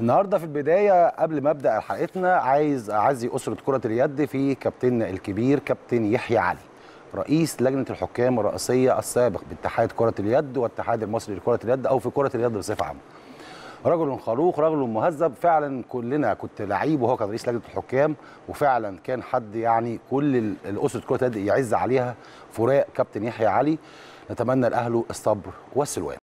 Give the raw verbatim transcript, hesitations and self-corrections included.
النهارده في البدايه قبل ما ابدا حلقتنا عايز اعزي اسره كره اليد في كابتننا الكبير كابتن يحيى علي، رئيس لجنه الحكام الرئيسيه السابق باتحاد كره اليد والاتحاد المصري لكره اليد او في كره اليد بصفه عامه. رجل خلوق، رجل مهذب، فعلا كلنا كنت لعيب وهو كان رئيس لجنه الحكام، وفعلا كان حد يعني كل الاسره كره اليد يعز عليها فراق كابتن يحيى علي. نتمنى لاهله الصبر والسلوان.